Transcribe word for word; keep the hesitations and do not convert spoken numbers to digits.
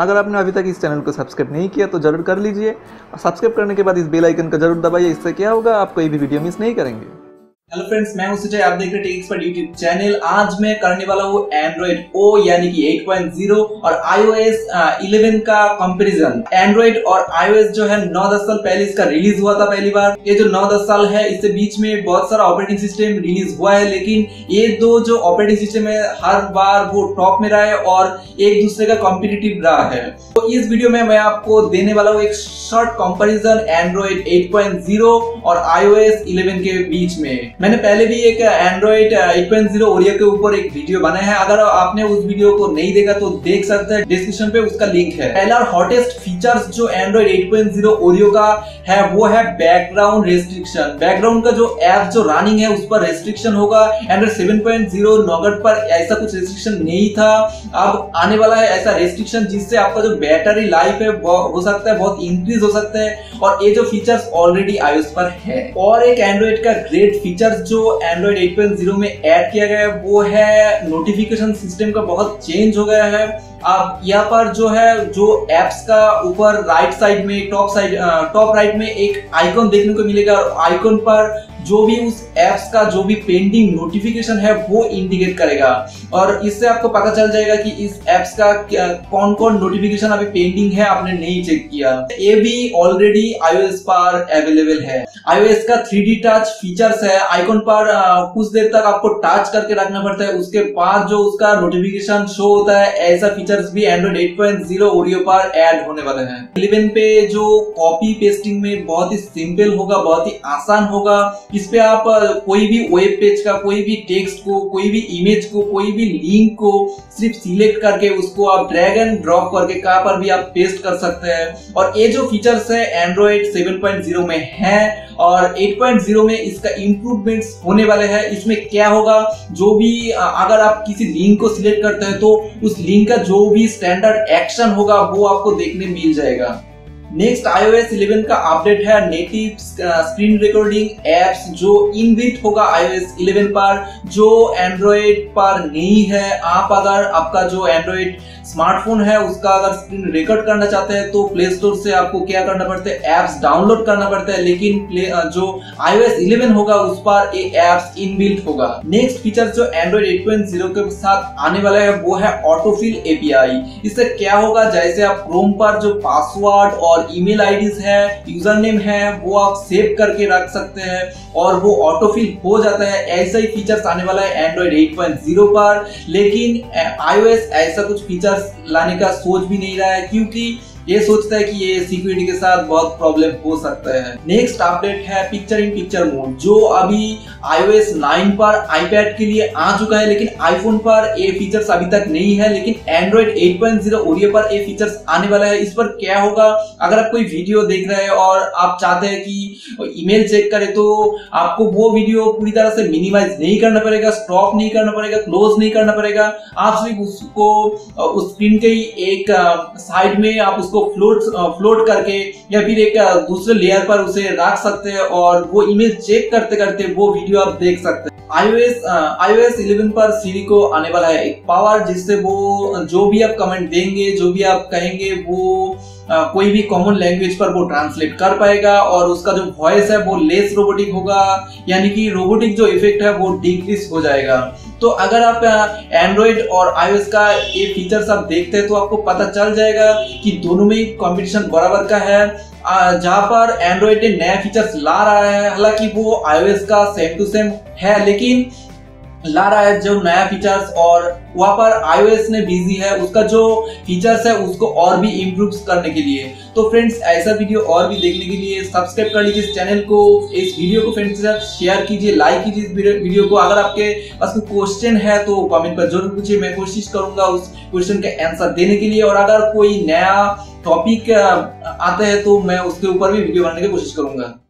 अगर आपने अभी तक इस चैनल को सब्सक्राइब नहीं किया तो जरूर कर लीजिए और सब्सक्राइब करने के बाद इस बेल आइकन का जरूर दबाइए। इससे क्या होगा, आप कोई भी वीडियो मिस नहीं करेंगे। हेलो फ्रेंड्स, मैं हूं सुजय, आप देख रहे हैं टेक एक्सपर्ट यूट्यूब चैनल। आज मैं करने वाला हूं एंड्रॉइड ओ यानी कि एट पॉइंट ज़ीरो और iOS इलेवन का कंपैरिजन। एंड्रॉइड और iOS जो है नौ दस साल पहले इसका रिलीज हुआ था पहली बार। ये जो नौ दस साल है इससे बीच में बहुत सारा ऑपरेटिंग सिस्टम रिलीज हुआ है, लेकिन ये दो जो ऑपरेटिंग सिस्टम है हर बार वो टॉप में रहा है और एक दूसरे का कॉम्पिटिटिव रहा है। तो इस वीडियो में मैं आपको देने वाला हूँ एक short comparison Android eight point zero और iOS इलेवन के बीच में। मैंने पहले भी एक Android eight point zero Oreo के ऊपर एक वीडियो बनाया है, अगर आपने उस वीडियो को नहीं देखा तो देख सकते हैं, डिस्क्रिप्शन पे उसका लिंक है। पहला और हॉटेस्ट फीचर्स जो Android eight point zero Oreo का है वो है बैकग्राउंड रेस्ट्रिक्शन। बैकग्राउंड का जो ऐप जो रनिंग है उस पर रेस्ट्रिक्शन होगा। Android seven point zero Nougat पर ऐसा कुछ रेस्ट्रिक्शन नहीं था, अब आने वाला है ऐसा रेस्ट्रिक्शन जिससे आपका जो बैटरी लाइफ है हो सकता है बहुत इंक्रीज हो सकता है, और ये जो फीचर्स ऑलरेडी iOS पर है। और एक एंड्रॉइड का ग्रेट फीचर्स जो एंड्रॉइड एट पॉइंट ज़ीरो में ऐड किया गया है वो है नोटिफिकेशन सिस्टम का बहुत चेंज हो गया है। अब यहाँ पर जो है जो एप्स का ऊपर राइट साइड में टॉप साइड टॉप राइट में एक आइकॉन देखने को मिलेगा, और आइकॉन पर जो भी उस एप्स का जो भी पेंडिंग नोटिफिकेशन है वो इंडिकेट करेगा, और इससे आपको पता चल जाएगा कि इस एप्स का कौन कौन नोटिफिकेशन अभी पेंडिंग है, आपने नहीं चेक किया। ये भी ऑलरेडी iOS पर अवेलेबल है। iOS का थ्री डी टच फीचर्स है, आइकॉन पर कुछ देर तक आपको टच करके रखना पड़ता है, उसके बाद जो उसका नोटिफिकेशन शो होता है। ऐसा फीचर्स भी Android eight point zero Oreo पर ऐड होने वाले हैं। इलेवन पे जो कॉपी पेस्टिंग में बहुत ही सिंपल होगा, बहुत ही आसान होगा। इस पे आप कोई भी वेब पेज का कोई भी टेक्स्ट को, कोई भी इमेज को, कोई भी लिंक को सिर्फ सिलेक्ट करके उसको आप ड्रैग एंड ड्रॉप करके कहां पर भी आप पेस्ट कर सकते हैं। और ये जो फीचर्स है एंड्रॉइड सेवन पॉइंट ज़ीरो में है और एट पॉइंट ज़ीरो में इसका इंप्रूवमेंट्स होने वाले हैं। इसमें क्या होगा, जो भी अगर आप किसी लिंक को सिलेक्ट करते हैं तो उस लिंक का जो भी स्टैंडर्ड एक्शन होगा वो आपको देखने मिल जाएगा। नेक्स्ट iOS इलेवन का अपडेट है नेटिव स्क्रीन रिकॉर्डिंग एप्स जो इनबिल्ट होगा iOS इलेवन पर, जो एंड्रॉइड पर नहीं है। आप अगर आपका जो एंड्रॉइड स्मार्टफोन है उसका अगर स्क्रीन रिकॉर्ड करना चाहते हैं तो प्ले स्टोर से आपको क्या करना पड़ता है, एप्स डाउनलोड करना पड़ता है, लेकिन जो iOS इलेवन होगा उस पर ये एप्स इनबिल्ट होगा। नेक्स्ट फीचर जो एंड्रॉइड एट पॉइंट ज़ीरो के साथ आने वाला है वो है ऑटोफिल एपीआई। इससे क्या होगा, जैसे आप क्रोम पर जो पासवर्ड और ईमेल आईडीज है, यूजर नेम है, वो आप सेव करके रख सकते हैं और वो ऑटोफिल हो जाता है। ऐसा ही फीचर्स आने वाला है एंड्रॉइड एट पॉइंट ज़ीरो पर, लेकिन iOS ऐसा कुछ फीचर्स लाने का सोच भी नहीं रहा है, क्योंकि ये सोचता है कि ये सिक्योरिटी के साथ बहुत प्रॉब्लम हो सकता है। नेक्स्ट अपडेट है पिक्चर इन पिक्चर मोड, जो अभी iOS नाइन पर आईपैड के लिए आ चुका है, लेकिन आईफोन पर ये फीचर्स अभी तक नहीं है। लेकिन Android eight point zero Oreo पर ये फीचर्स आने वाला है। इस पर क्या होगा, अगर आप कोई वीडियो देख रहे हैं और आप चाहते हैं कि ईमेल चेक करें तो आपको वो वीडियो पूरी तरह से मिनिमाइज नहीं करना पड़ेगा, स्टॉप नहीं करना पड़ेगा, क्लोज नहीं करना पड़ेगा। आप सिर्फ उसको उस स्क्रीन के एक साइड में आप उसको फ्लोट फ्लोट करके या फिर एक दूसरे लेयर पर उसे रख सकते हैं और वो इमेज चेक करते करते वो वीडियो आप देख सकते हैं। iOS iOS इलेवन पर सीरी को आने वाला है एक पावर, जिससे वो जो भी आप कमेंट देंगे, जो भी आप कहेंगे, वो आ, कोई भी कॉमन लैंग्वेज पर वो ट्रांसलेट कर पाएगा, और उसका जो वॉइस है वो लेस रोबोटिक होगा, यानी कि रोबोटिक जो इफेक्ट है वो डिक्रीज हो जाएगा। तो अगर आप एंड्रॉइड और iOS का ये फीचर्स आप देखते हैं तो आपको पता चल जाएगा कि दोनों में कंपटीशन बराबर का है। जहां पर एंड्रॉइड नया फीचर्स ला रहा है, हालांकि वो iOS का सेम टू सेम है, लेकिन ला रहा है जो नया फीचर्स, और वहां पर iOS ने बिजी है उसका जो फीचर्स है उसको और भी इम्प्रूव करने के लिए। तो फ्रेंड्स, ऐसा वीडियो और भी देखने के लिए सब्सक्राइब कर लीजिए इस चैनल को, इस वीडियो को फ्रेंड्स के साथ शेयर कीजिए, लाइक कीजिए इस वीडियो को। अगर आपके पास कोई क्वेश्चन है तो कमेंट पर जरूर पूछिए, मैं कोशिश करूंगा उस क्वेश्चन के आंसर देने के लिए। और अगर कोई नया टॉपिक आते हैं तो मैं उसके ऊपर भी वीडियो बनाने की कोशिश करूंगा।